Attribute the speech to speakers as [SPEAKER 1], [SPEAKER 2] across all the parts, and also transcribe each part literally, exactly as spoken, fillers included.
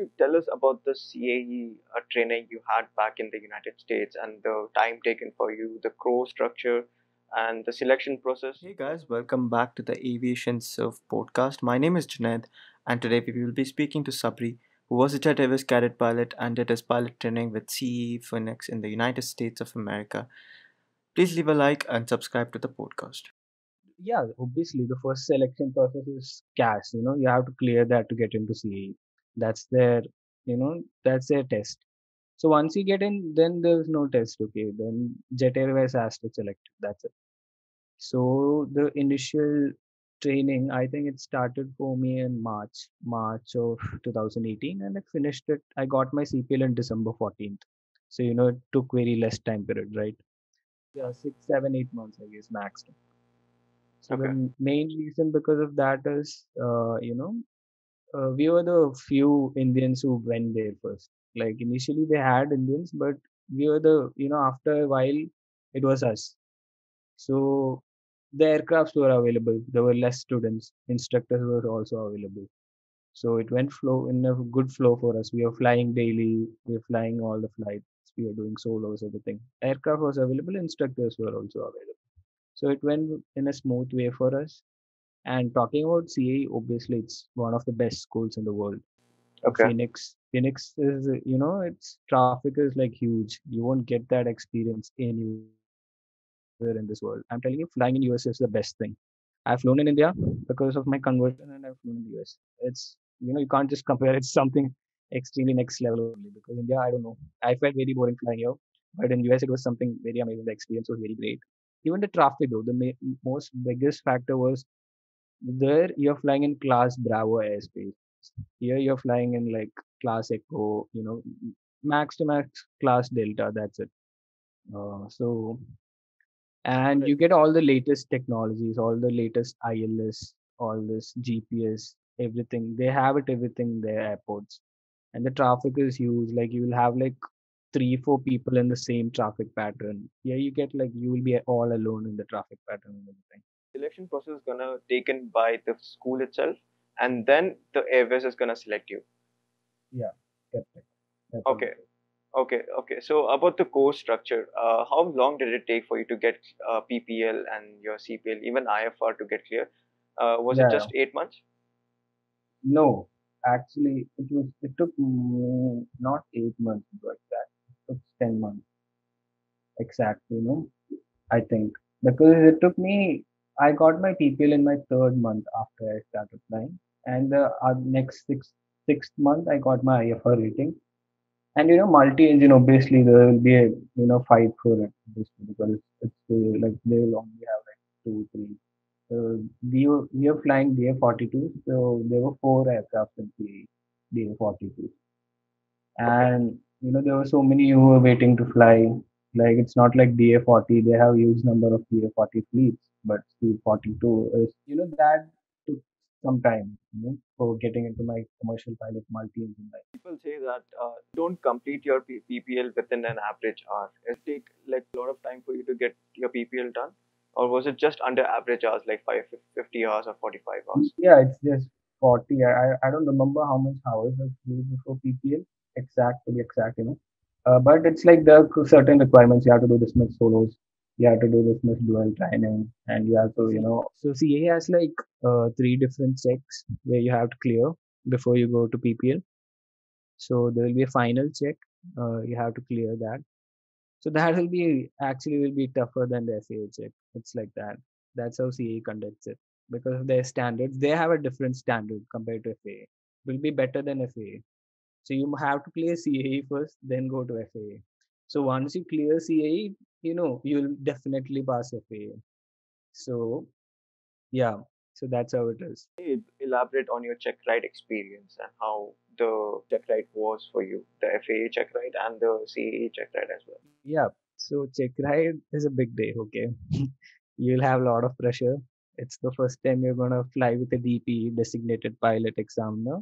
[SPEAKER 1] you tell us about the C A E uh, training you had back in the United States and the time taken for you, the core structure, and the selection process?
[SPEAKER 2] Hey guys, welcome back to the Aviation Surf podcast. My name is Junaid, and today we will be speaking to Sabri, who was a Jet Airways cadet pilot and did his pilot training with C E Phoenix in the United States of America. Please leave a like and subscribe to the podcast.
[SPEAKER 3] Yeah, obviously the first selection process is CAS. You know, you have to clear that to get into C A E. That's their, you know, that's their test. So once you get in, then there's no test. Okay, then Jet Airways has to select. That's it. So the initial training, I think it started for me in March, March of two thousand eighteen, and I finished it. I got my C P L in December fourteenth. So you know, it took very less time period, right? Yeah, six, seven, eight months, I guess, max. So the
[SPEAKER 1] Okay.
[SPEAKER 3] m- main reason because of that is, uh, you know, uh, we were the few Indians who went there first. Like initially they had Indians, but we were the, you know, after a while it was us. So the aircrafts were available. There were less students. Instructors were also available. So it went flow in a good flow for us. We were flying daily. We were flying all the flights. We were doing solos, everything. Aircraft was available. Instructors were also available. So it went in a smooth way for us. And talking about C A E, obviously it's one of the best schools in the world. Uh,
[SPEAKER 1] Okay.
[SPEAKER 3] Phoenix, Phoenix is, uh, you know, its traffic is like huge. You won't get that experience anywhere in this world. I'm telling you, flying in U S is the best thing. I've flown in India because of my conversion, and I've flown in the U S. It's, you know, you can't just compare. It's something extremely next level only because India, I don't know. I felt very boring flying here, but in U S it was something very amazing. The experience was very great. Even the traffic though, the ma- most biggest factor was there you're flying in class Bravo airspace. Here you're flying in like class Echo, you know, m- max to max class Delta. That's it. Uh, so
[SPEAKER 1] Got
[SPEAKER 3] and
[SPEAKER 1] it.
[SPEAKER 3] you get all the latest technologies, all the latest I L S, all this G P S, everything. They have it everything in their airports, and the traffic is huge. Like you will have like three, four people in the same traffic pattern. Here you get like you will be all alone in the traffic pattern and everything.
[SPEAKER 1] Selection process is gonna taken by the school itself, and then the Airways is gonna select you.
[SPEAKER 3] Yeah, that's it. That's how it
[SPEAKER 1] Okay.
[SPEAKER 3] is.
[SPEAKER 1] Okay. Okay. So about the course structure, uh, how long did it take for you to get uh, P P L and your C P L, even I F R to get clear? Uh, was it
[SPEAKER 3] Yeah, yeah.
[SPEAKER 1] just eight months?
[SPEAKER 3] No, actually, it was. It took me not eight months to do that. It took ten months exactly. You know, I think because it took me. I got my P P L in my third month after I started flying, and the uh, next six sixth month I got my I F R rating. And you know, multi-engine obviously there will be a you know fight for it obviously, because it's uh, like they will only have like two, three. So we were we were flying D A forty-two, so there were four aircraft in the D A forty-two,
[SPEAKER 1] Okay.
[SPEAKER 3] and you know there were so many who were waiting to fly. Like it's not like D A forty; they have huge number of D A forty fleets, but D A forty-two is you know that took some time, you know, for getting into my commercial pilot multi-engine life.
[SPEAKER 1] People say that uh, don't complete your P- PPL within an average hour. It take like a lot of time for you to get your P P L done, or was it just under average hours, like five, fifty hours or forty-five hours?
[SPEAKER 3] Yeah, it's just forty. I, I I don't remember how much hours I flew before P P L, exact to be exact, you know. Uh, but it's like there are certain requirements. You have to do this much solos, you have to do this much dual training, and you have to, you know. So C A has like uh, three different checks where you have to clear before you go to P P L. So there will be a final check. Uh, you have to clear that. So that will be actually will be tougher than the F A A check. It's like that. That's how C A conducts it because of their standards. They have a different standard compared to F A A. Will be better than F A A. So you have to clear C A E first, then go to F A A. So once you clear C A E, you know you'll definitely pass F A A. So yeah, so that's how it is.
[SPEAKER 1] Hey, elaborate on your check ride experience and how the check ride was for you, the F A A check ride and the C A A check ride as well.
[SPEAKER 3] Yeah. So check ride is a big day. Okay, you'll have a lot of pressure. It's the first time you're gonna fly with a D P, designated pilot examiner.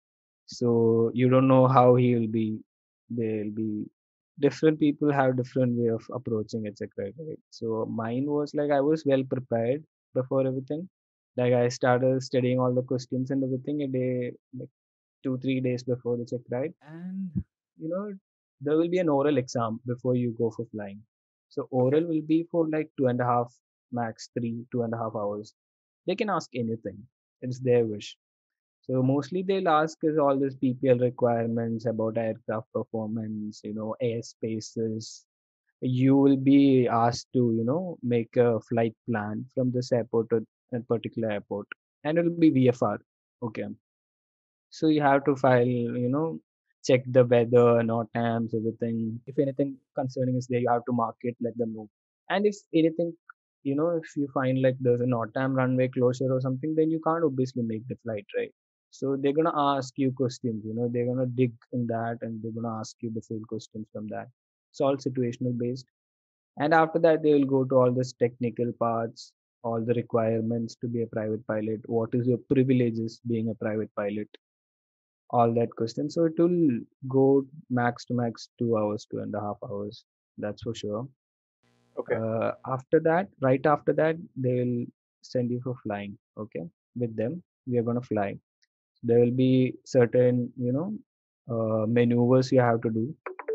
[SPEAKER 3] So you don't know how he will be. They'll be different people have different way of approaching it, right? Right. So mine was like I was well prepared before everything. Like I started studying all the questions and everything a day, like two three days before the check ride, and you know there will be an oral exam before you go for flying. So
[SPEAKER 1] Okay.
[SPEAKER 3] oral will be for like two and a half, max three two and a half hours. They can ask anything. It's their wish. So mostly they'll ask is all these P P L requirements about aircraft performance, you know, airspaces. You will be asked to, you know, make a flight plan from this airport to a particular airport, and it'll be V F R. Okay. So you have to file, you know, check the weather, NOTAMs, everything. If anything concerning is there, you have to mark it, let them know. And if anything, you know, if you find like there's a NOTAM runway closure or something, then you can't obviously make the flight, right? So they're gonna ask you questions, you know, they're gonna dig in that and they're gonna ask you the full questions from that. It's all situational based. And after that, they will go to all this technical parts, all the requirements to be a private pilot. What is your privileges being a private pilot? All that question. So it will go max to max two hours, two and a half hours. That's for sure.
[SPEAKER 1] Okay.
[SPEAKER 3] Uh, after that, right after that, they'll send you for flying. Okay, with them, we are gonna fly. There will be certain, you know, uh, maneuvers you have to do.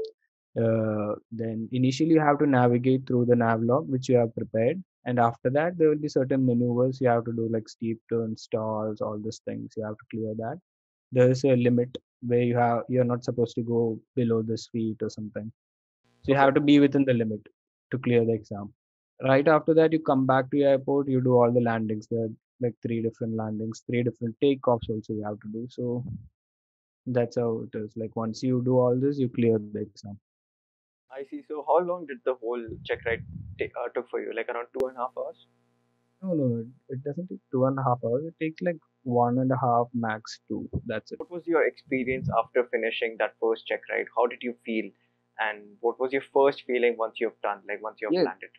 [SPEAKER 3] Uh, then initially you have to navigate through the navlog which you have prepared, and after that there will be certain maneuvers you have to do like steep turns, stalls, all these things. You have to clear that. There is a limit where you have you're not supposed to go below this feet or something. So you
[SPEAKER 1] Okay.
[SPEAKER 3] have to be within the limit to clear the exam. Right after that, you come back to your airport. You do all the landings. There are like three different landings, three different takeoffs also you have to do. So that's how it is. Like once you do all this, you clear the exam.
[SPEAKER 1] I see. So how long did the whole check ride take, uh, took for you? Like around two and a half hours?
[SPEAKER 3] No, no, no. It doesn't take two and a half hours. It takes like one and a half, max two. That's it.
[SPEAKER 1] What was your experience after finishing that first check ride? How did you feel? And what was your first feeling once you've done, like once you've
[SPEAKER 3] Yeah,
[SPEAKER 1] landed?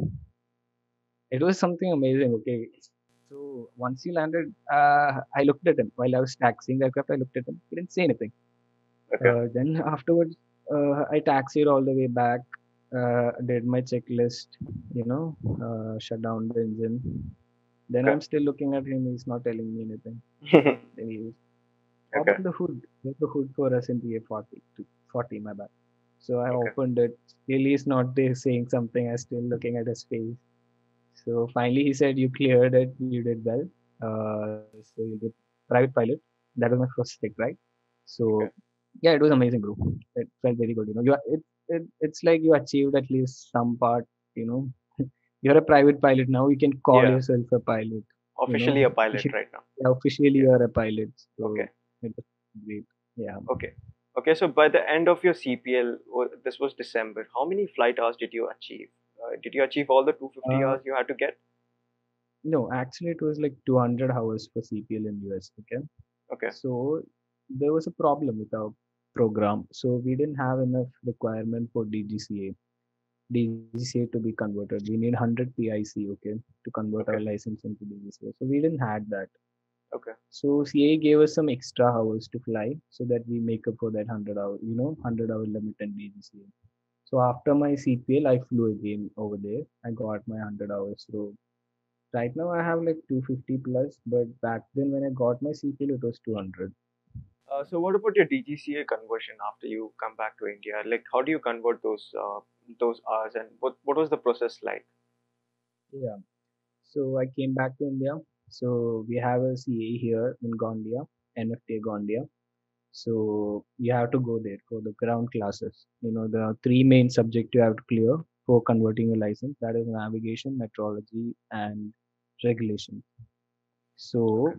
[SPEAKER 3] it was something amazing. Okay. So once he landed, uh, I looked at him while I was taxiing the aircraft. I looked at him. He didn't say anything.
[SPEAKER 1] Okay.
[SPEAKER 3] Uh, then afterwards, uh, I taxied all the way back. Uh, did my checklist. You know, uh, shut down the engine. Then
[SPEAKER 1] Okay.
[SPEAKER 3] I'm still looking at him. He's not telling me anything. Then he
[SPEAKER 1] Okay.
[SPEAKER 3] opened the hood. There's the hood for us in the A forty. forty, my bad. So I
[SPEAKER 1] Okay.
[SPEAKER 3] opened it. Still, he's not there saying something. I'm still looking at his face. So finally, he said, "You cleared it. You did well. Uh, so you did private pilot. That was my first stick, right? So
[SPEAKER 1] Okay.
[SPEAKER 3] yeah, it was amazing, bro. It felt very good. You know, you are, it, it it's like you achieved at least some part. You know, you're a private pilot now. You can call
[SPEAKER 1] Yeah.
[SPEAKER 3] yourself a pilot. You
[SPEAKER 1] Officially
[SPEAKER 3] know,
[SPEAKER 1] a pilot right now.
[SPEAKER 3] officially
[SPEAKER 1] Yeah.
[SPEAKER 3] you're a pilot.
[SPEAKER 1] Okay.
[SPEAKER 3] So it was great. Yeah.
[SPEAKER 1] Okay. Okay. So by the end of your C P L, wa- this was December. How many flight hours did you achieve? Uh, did you achieve all the two hundred fifty
[SPEAKER 3] Uh,
[SPEAKER 1] hours you had to get?
[SPEAKER 3] no, actually, it was like two hundred hours for C P L in U S. Okay.
[SPEAKER 1] Okay.
[SPEAKER 3] So there was a problem with our program. So we didn't have enough requirement for D G C A. D G C A to be converted. We need one hundred P I C, okay, to convert our
[SPEAKER 1] Okay.
[SPEAKER 3] license into D G C A. So we didn't had that.
[SPEAKER 1] Okay.
[SPEAKER 3] So C A gave us some extra hours to fly so that we make up for that one hundred hour, you know, one hundred hour limit in D G C A. So after my C P L, I flew again over there. I got my one hundred hours. So right now I have like two hundred fifty plus, but back then when I got my C P L, it was two hundred.
[SPEAKER 1] Uh, so what about your D G C A conversion after you come back to India? Like, how do you convert those uh, those hours, and what what was the process like?
[SPEAKER 3] Yeah. So I came back to India. So we have a C A here in Gondia, N F T A Gondia. So you have to go there for the ground classes. You know, the three main subject you have to clear for converting a license. That is navigation, metrology, and regulation.
[SPEAKER 1] Okay.
[SPEAKER 3] So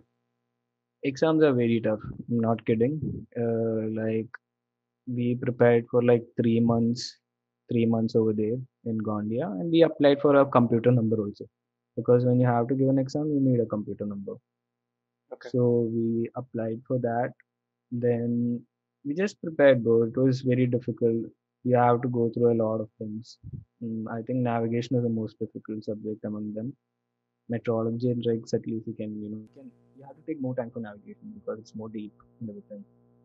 [SPEAKER 3] exams are very tough. I'm not kidding. Uh, like we prepared for like three months, three months over there in Gondia, and we applied for a computer number also. Because when you have to give an exam, you need a computer number.
[SPEAKER 1] Okay.
[SPEAKER 3] So we applied for that. Then we just prepared, bro. It was very difficult. You have to go through a lot of things. Mm, I think navigation is the most difficult subject among them. Metrology and regs, at least you can, you know, you can you have to take more time for navigation because it's more deep and everything.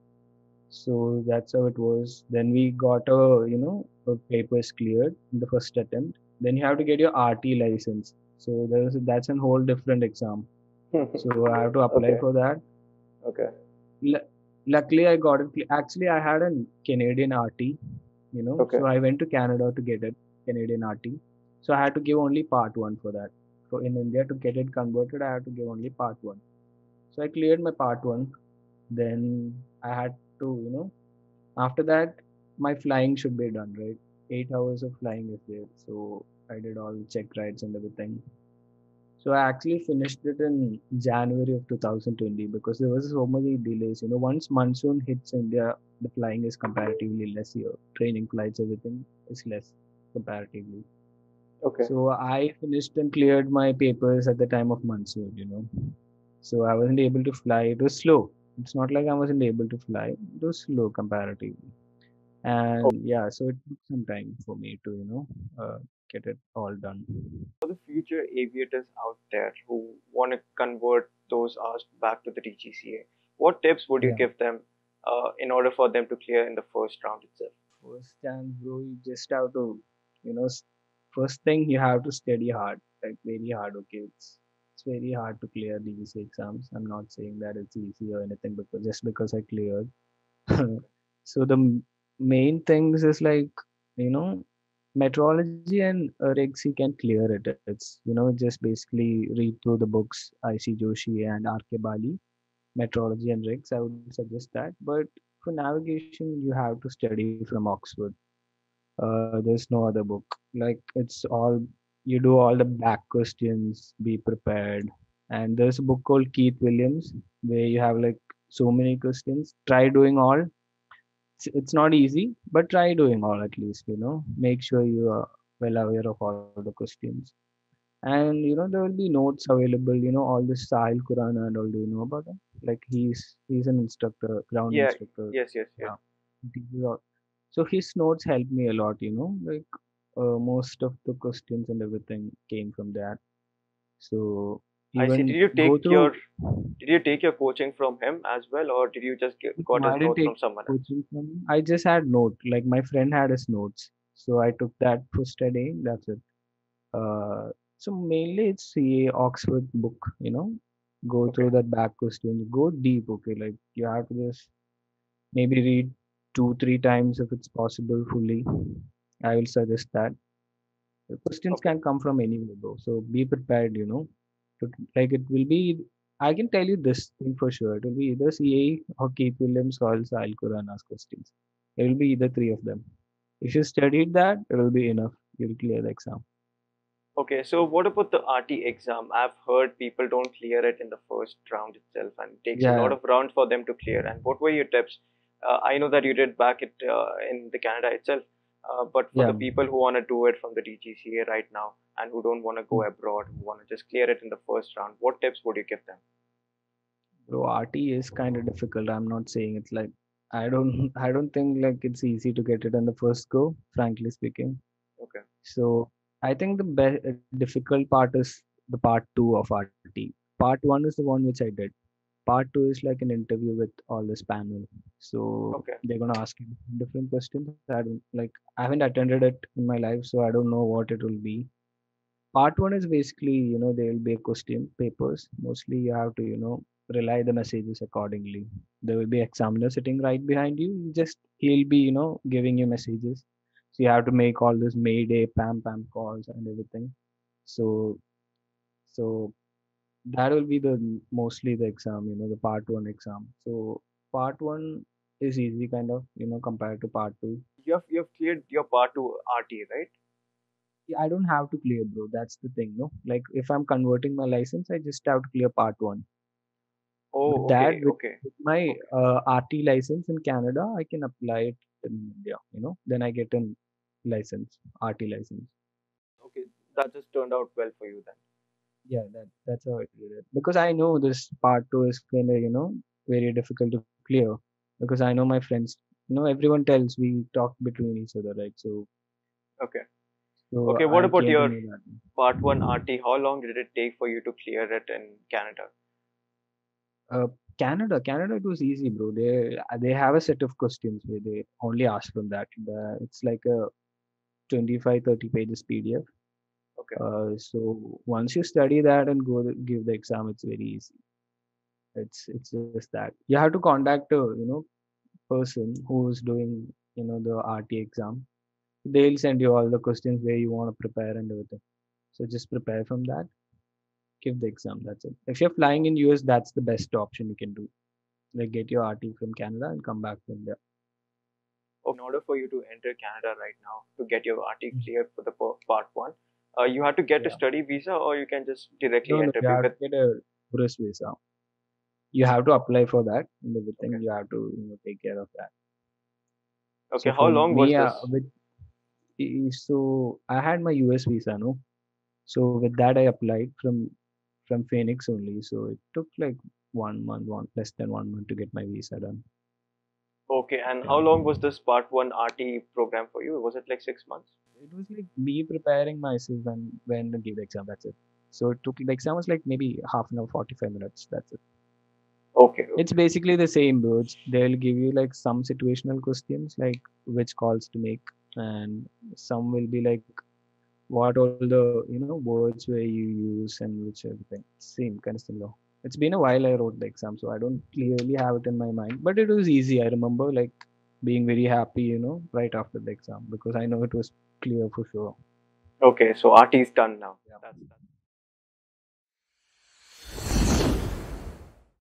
[SPEAKER 3] So that's how it was. Then we got a, you know, a papers cleared in the first attempt. Then you have to get your R T license. So there's that's a whole different exam. So I have to apply
[SPEAKER 1] Okay.
[SPEAKER 3] for that.
[SPEAKER 1] Okay.
[SPEAKER 3] Luckily, I got it. cle- Actually, I had a Canadian R T, you know,
[SPEAKER 1] Okay.
[SPEAKER 3] so I went to Canada to get it, Canadian R T. So I had to give only part one for that. So in India, to get it converted, I had to give only part one. So I cleared my part one. Then I had to, you know, after that, my flying should be done, right? Eight hours of flying is there. So I did all check rides and everything. So I actually finished it in January of two thousand twenty because there was so many delays. You know, once monsoon hits India, the flying is comparatively less here. Training flights, everything is less comparatively.
[SPEAKER 1] Okay.
[SPEAKER 3] So I finished and cleared my papers at the time of monsoon, you know. So I wasn't able to fly. It was slow. It's not like I wasn't able to fly. It was slow comparatively. And yeah, so it took some time for me to, you know, uh, get it all done.
[SPEAKER 1] For the future aviators out there who want to convert those hours back to the D G C A, what tips would you
[SPEAKER 3] Yeah.
[SPEAKER 1] give them uh, in order for them to clear in the first round itself?
[SPEAKER 3] First time, bro, you just have to, you know, s- first thing you have to study hard, like very hard. Okay, it's it's very hard to clear these exams. I'm not saying that it's easy or anything because just because I cleared. So the m- main things is like, you know, metrology and uh, regs you can clear it. It's, you know, just basically read through the books I C Joshi and R K Bali, metrology and regs. I would suggest that. But for navigation, you have to study from Oxford. Uh, there's no other book. Like it's all you do all the back questions, be prepared. And there's a book called Keith Williams where you have like so many questions. Try doing all. It's, it's not easy, but try doing all at least, you know. Make sure you are well aware of all the questions. And you know, there will be notes available, you know, all this Sahil Quran and all. Do you know about it? Like he's he's an instructor, ground
[SPEAKER 1] Yeah.
[SPEAKER 3] instructor.
[SPEAKER 1] Yes. Yes. Yes.
[SPEAKER 3] Yeah. Teaches all- So his notes helped me a lot, you know, like uh, most of the questions and everything came from that. So
[SPEAKER 1] I see. Did
[SPEAKER 3] even
[SPEAKER 1] you
[SPEAKER 3] go
[SPEAKER 1] take your
[SPEAKER 3] through,
[SPEAKER 1] did you take your coaching from him as well, or did you just get, got
[SPEAKER 3] no,
[SPEAKER 1] his
[SPEAKER 3] I didn't
[SPEAKER 1] notes from
[SPEAKER 3] take
[SPEAKER 1] someone else?
[SPEAKER 3] coaching from him. I just had note, like my friend had his notes. So I took that for studying. That's it. Uh, so mainly it's C A Oxford book, you know, go
[SPEAKER 1] Okay.
[SPEAKER 3] through that back questions, go deep, okay, like you have to just maybe read two, three times if it's possible fully. I will suggest that. The questions
[SPEAKER 1] Okay.
[SPEAKER 3] can come from anywhere, bro. So be prepared, you know. To, like it will be, I can tell you this thing for sure. It will be either C A or Keith Williams or else Al Qurana's questions. It will be either three of them. If you studied that, it will be enough. You'll clear the exam.
[SPEAKER 1] Okay. So what about the R T exam? I've heard people don't clear it in the first round itself, and it takes a lot
[SPEAKER 3] Yeah,
[SPEAKER 1] of rounds for them to clear. And what were your tips? Uh, I know that you did back it uh, in the Canada itself, uh, but for
[SPEAKER 3] yeah.
[SPEAKER 1] the people who want to do it from the D G C A right now and who don't want to go abroad, who want to just clear it in the first round, what tips would you give them?
[SPEAKER 3] Bro, R T is kind of difficult. I'm not saying it's like I don't I don't think like it's easy to get it on the first go, frankly speaking.
[SPEAKER 1] Okay.
[SPEAKER 3] So I think the be- difficult part is the part two of R T. Part one is the one which I did. Part two is like an interview with all this panel. So
[SPEAKER 1] Okay.
[SPEAKER 3] they're gonna ask you different questions. I don't like I haven't attended it in my life, so I don't know what it will be. Part one is basically, you know, there will be a question papers. Mostly you have to, you know, rely the messages accordingly. There will be examiner sitting right behind you. You just he'll be, you know, giving you messages. So you have to make all this Mayday, Pam Pam calls and everything. So so that will be the mostly the exam, you know, the part one exam. So part one is easy kind of, you know, compared to part two.
[SPEAKER 1] You have you have cleared your part two R T, right?
[SPEAKER 3] Yeah, I don't have to clear, bro. That's the thing, no? Like if I'm converting my license, I just have to clear part one. But
[SPEAKER 1] Oh,
[SPEAKER 3] that
[SPEAKER 1] okay,
[SPEAKER 3] with,
[SPEAKER 1] okay,
[SPEAKER 3] with my
[SPEAKER 1] okay,
[SPEAKER 3] uh, R T license in Canada, I can apply it in India, you know? Then I get a license, R T license.
[SPEAKER 1] okay. That just turned out well for you then.
[SPEAKER 3] Yeah, that that's how I did it. Because I know this part two is kind of, you know, very difficult to clear. Because I know my friends, you know, everyone tells we talk between each other, right? So,
[SPEAKER 1] Okay.
[SPEAKER 3] so
[SPEAKER 1] Okay, what
[SPEAKER 3] I
[SPEAKER 1] about
[SPEAKER 3] came to
[SPEAKER 1] your
[SPEAKER 3] know that.
[SPEAKER 1] part one R T? How long did it take for you to clear it in Canada?
[SPEAKER 3] Uh, Canada, Canada, it was easy, bro. They they have a set of questions where they only ask from that. The, it's like a twenty-five, thirty pages P D F.
[SPEAKER 1] Okay.
[SPEAKER 3] Uh, so once you study that and go the, give the exam, it's very easy. It's it's just that you have to contact a you know person who's doing you know the R T exam. They'll send you all the questions where you want to prepare and everything. So just prepare from that, give the exam. That's it. If you're flying in U S, that's the best option you can do. Like get your R T from Canada and come back to India.
[SPEAKER 1] In order for you to enter Canada right now to get your R T cleared for the po- part one, uh, you have to get a
[SPEAKER 3] Yeah.
[SPEAKER 1] study visa, or you can just directly
[SPEAKER 3] No, no,
[SPEAKER 1] enter
[SPEAKER 3] you have
[SPEAKER 1] with.
[SPEAKER 3] to get a tourist visa. You have to apply for that and everything.
[SPEAKER 1] Okay.
[SPEAKER 3] You have to you know take care of that.
[SPEAKER 1] Okay.
[SPEAKER 3] So
[SPEAKER 1] How
[SPEAKER 3] for
[SPEAKER 1] long was
[SPEAKER 3] me, uh,
[SPEAKER 1] this?
[SPEAKER 3] with e- so I had my U S visa, no. So with that, I applied from from Phoenix only. So it took like one month, one less than one month to get my visa done.
[SPEAKER 1] Okay. And how
[SPEAKER 3] Yeah.
[SPEAKER 1] long was this part one R T program for you? Was it like six months?
[SPEAKER 3] It was like me preparing myself and when to give the exam. That's it. So it took the exam was like maybe half an hour, forty-five minutes. That's it.
[SPEAKER 1] Okay.
[SPEAKER 3] It's
[SPEAKER 1] Okay.
[SPEAKER 3] basically the same words. They'll give you like some situational questions, like which calls to make, and some will be like what all the you know words where you use and which everything. Same kind of similar. It's been a while I wrote the exam, so I don't clearly have it in my mind. But it was easy. I remember like being very happy, you know, right after the exam because I know it was clear for sure.
[SPEAKER 1] Okay. So R T is done now.
[SPEAKER 3] Yeah.
[SPEAKER 1] That's that's